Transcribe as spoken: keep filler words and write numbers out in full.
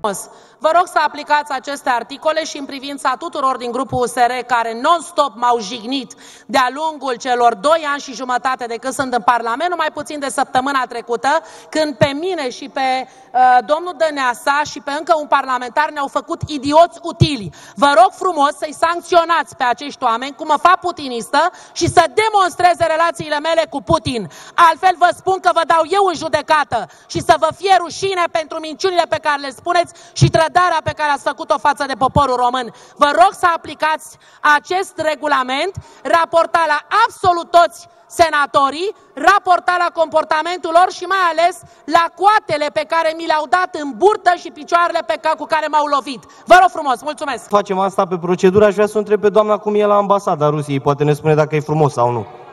Vă rog să aplicați aceste articole și în privința tuturor din grupul U S R care non-stop m-au jignit de-a lungul celor doi ani și jumătate de când sunt în Parlament, nu mai puțin de săptămâna trecută, când pe mine și pe uh, domnul Dăneasa și pe încă un parlamentar ne-au făcut idioți utili. Vă rog frumos să-i sancționați pe acești oameni cu măfa putinistă și să demonstreze relațiile mele cu Putin. Altfel vă spun că vă dau eu în judecată și să vă fie rușine pentru minciunile pe care le spuneți și trădarea pe care ați făcut-o față de poporul român. Vă rog să aplicați acest regulament, raportat la absolut toți senatorii, raportat la comportamentul lor și mai ales la coatele pe care mi le-au dat în burtă și picioarele pe care, cu care m-au lovit. Vă rog frumos, mulțumesc! Facem asta pe procedură, aș vrea să o întreb pe doamna cum e la ambasada Rusiei, poate ne spune dacă e frumos sau nu.